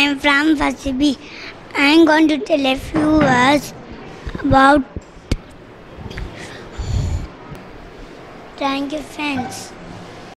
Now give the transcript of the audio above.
am from Fasibi. I am going to tell a few words about. Thank you, friends.